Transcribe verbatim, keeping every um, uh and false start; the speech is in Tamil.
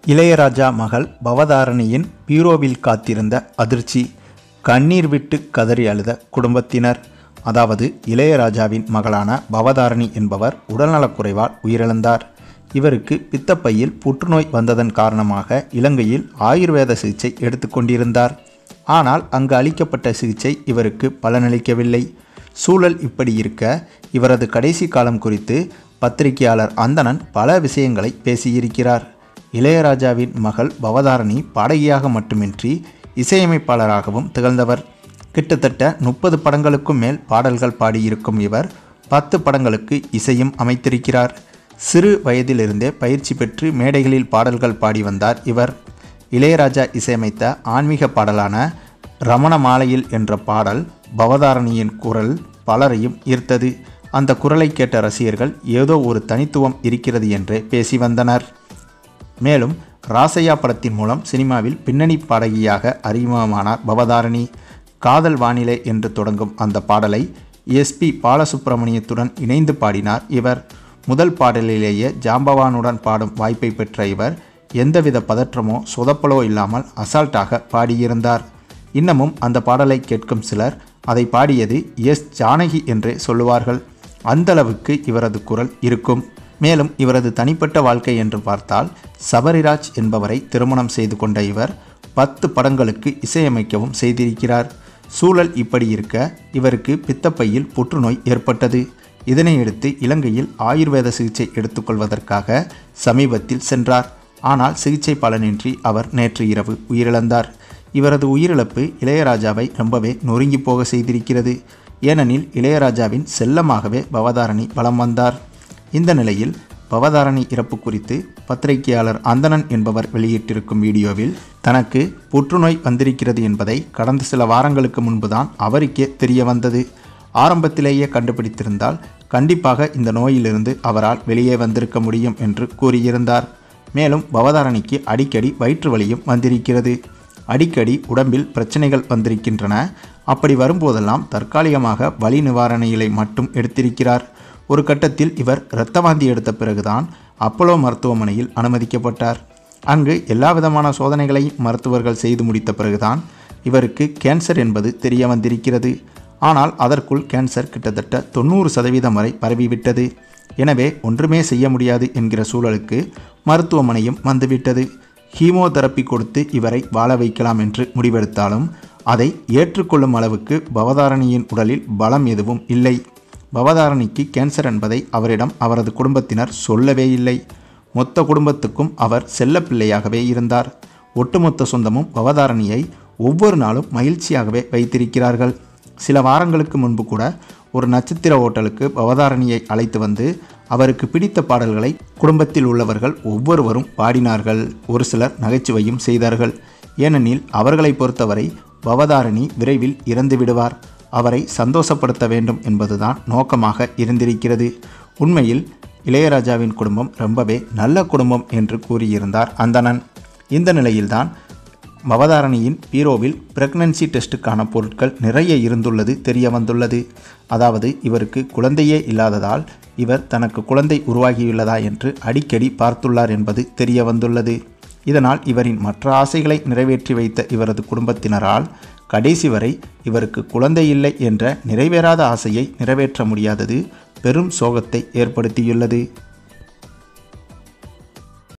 இளையராஜா மகள் பவதாரணியின் பீரோவில் காத்திருந்த அதிர்ச்சி. கண்ணீர் விட்டு கதறி அழுத குடும்பத்தினர். அதாவது இளையராஜாவின் மகளான பவதாரணி என்பவர் உடல்நலக்குறைவால் உயிரிழந்தார். இவருக்கு பித்தப்பையில் புற்றுநோய் வந்ததன் காரணமாக இலங்கையில் ஆயுர்வேத சிகிச்சை எடுத்துக்கொண்டிருந்தார். ஆனால் அங்கு அளிக்கப்பட்ட சிகிச்சை இவருக்கு பலனளிக்கவில்லை. சூழல் இப்படி இருக்க இவரது கடைசி காலம் குறித்து பத்திரிகையாளர் அந்தணன் பல விஷயங்களை பேசியிருக்கிறார். இளையராஜாவின் மகள் பவதாரணி பாடகியாக மட்டுமின்றி இசையமைப்பாளராகவும் திகழ்ந்தவர். கிட்டத்தட்ட முப்பது படங்களுக்கும் மேல் பாடல்கள் பாடியிருக்கும் இவர் பத்து படங்களுக்கு இசையும் அமைத்திருக்கிறார். சிறு வயதிலிருந்தே பயிற்சி பெற்று மேடைகளில் பாடல்கள் பாடி வந்தார் இவர். இளையராஜா இசையமைத்த ஆன்மீக பாடலான ரமண மாலையில் என்ற பாடல் பவதாரணியின் குரல் பலரையும் ஈர்த்தது. அந்த குரலை கேட்ட ரசிகர்கள் ஏதோ ஒரு தனித்துவம் இருக்கிறது என்றே பேசி வந்தனர். மேலும் ராசையா படத்தின் மூலம் சினிமாவில் பின்னணி பாடகியாக அறிமுகமானார் பவதாரணி. காதல் வானிலை என்று தொடங்கும் அந்த பாடலை எஸ்பி பாலசுப்ரமணியத்துடன் இணைந்து பாடினார் இவர். முதல் பாடலிலேயே ஜாம்பவானுடன் பாடும் வாய்ப்பை பெற்ற இவர் எந்தவித பதற்றமோ சொதப்பலோ இல்லாமல் அசால்ட்டாக பாடியிருந்தார். இன்னமும் அந்த பாடலை கேட்கும் சிலர் அதை பாடியது எஸ் ஜானகி என்றே சொல்லுவார்கள். அந்தளவுக்கு இவரது குரல் இருக்கும். மேலும் இவரது தனிப்பட்ட வாழ்க்கை என்று பார்த்தால் சபரிராஜ் என்பவரை திருமணம் செய்து கொண்ட இவர் பத்து படங்களுக்கு இசையமைக்கவும் செய்திருக்கிறார். சூழல் இப்படி இருக்க இவருக்கு பித்தப்பையில் புற்றுநோய் ஏற்பட்டது. இதனையடுத்து இலங்கையில் ஆயுர்வேத சிகிச்சை எடுத்துக்கொள்வதற்காக சமீபத்தில் சென்றார். ஆனால் சிகிச்சை பலனின்றி அவர் நேற்று இரவு உயிரிழந்தார். இவரது உயிரிழப்பு இளையராஜாவை ரொம்பவே நொறுங்கி போக செய்திருக்கிறது. ஏனெனில் இளையராஜாவின் செல்லமாகவே பவதாரணி வலம் வந்தார். இந்த நிலையில் பவதாரணி இறப்பு குறித்து பத்திரிகையாளர் அந்தணன் என்பவர் வெளியிட்டிருக்கும் வீடியோவில் தனக்கு புற்றுநோய் வந்திருக்கிறது என்பதை கடந்த சில வாரங்களுக்கு முன்புதான் அவருக்கே தெரிய வந்தது. ஆரம்பத்திலேயே கண்டுபிடித்திருந்தால் கண்டிப்பாக இந்த நோயிலிருந்து அவரால் வெளியே வந்திருக்க முடியும் என்று கூறியிருந்தார். மேலும் பவதாரணிக்கு அடிக்கடி வயிற்று வலியும் வந்திருக்கிறது. அடிக்கடி உடம்பில் பிரச்சனைகள் வந்திருக்கின்றன. அப்படி வரும்போதெல்லாம் தற்காலிகமாக வலி நிவாரண இலை மட்டும் எடுத்திருக்கிறார். ஒரு கட்டத்தில் இவர் இரத்த வாந்தி எடுத்த பிறகுதான் அப்போலோ மருத்துவமனையில் அனுமதிக்கப்பட்டார். அங்கு எல்லா விதமான சோதனைகளை மருத்துவர்கள் செய்து முடித்த பிறகுதான் இவருக்கு கேன்சர் என்பது தெரிய வந்திருக்கிறது. ஆனால் அதற்குள் கேன்சர் கிட்டத்தட்ட தொண்ணூறு சதவீதம் வரை பரவிவிட்டது. எனவே ஒன்றுமே செய்ய முடியாது என்கிற சூழலுக்கு மருத்துவமனையும் வந்துவிட்டது. ஹீமோதெரப்பி கொடுத்து இவரை வாழ வைக்கலாம் என்று முடிவெடுத்தாலும் அதை ஏற்றுக்கொள்ளும் அளவுக்கு பவதாரணியின் உடலில் பலம் எதுவும் இல்லை. பவதாரணிக்கு கேன்சர் என்பதை அவரிடம் அவரது குடும்பத்தினர் சொல்லவே இல்லை. மொத்த குடும்பத்துக்கும் அவர் செல்ல பிள்ளையாகவே இருந்தார். ஒட்டுமொத்த சொந்தமும் பவதாரணியை ஒவ்வொரு நாளும் மகிழ்ச்சியாகவே வைத்திருக்கிறார்கள். சில வாரங்களுக்கு முன்பு கூட ஒரு நட்சத்திர ஓட்டலுக்கு பவதாரணியை அழைத்து வந்து அவருக்கு பிடித்த பாடல்களை குடும்பத்தில் உள்ளவர்கள் ஒவ்வொருவரும் பாடினார்கள். ஒரு சிலர் நகைச்சுவையும் செய்தார்கள். ஏனெனில் அவர்களை பொறுத்தவரை பவதாரணி விரைவில் இறந்து விடுவார். அவரை சந்தோஷப்படுத்த வேண்டும் என்பதுதான் நோக்கமாக இருந்திருக்கிறது. உண்மையில் இளையராஜாவின் குடும்பம் ரொம்பவே நல்ல குடும்பம் என்று கூறியிருந்தார் அந்தணன். இந்த நிலையில்தான் பவதாரணியின் பீரோவில் பிரெக்னன்சி டெஸ்ட்டுக்கான பொருட்கள் நிறைய இருந்துள்ளது தெரிய வந்துள்ளது. அதாவது இவருக்கு குழந்தையே இல்லாததால் இவர் தனக்கு குழந்தை உருவாகியுள்ளதா என்று அடிக்கடி பார்த்துள்ளார் என்பது தெரிய வந்துள்ளது. இதனால் இவரின் மற்ற ஆசைகளை நிறைவேற்றி வைத்த இவரது குடும்பத்தினரால் கடைசி வரை இவருக்கு குழந்தை இல்லை என்ற நிறைவேறாத ஆசையை நிறைவேற்ற முடியாதது பெரும் சோகத்தை ஏற்படுத்தியுள்ளது.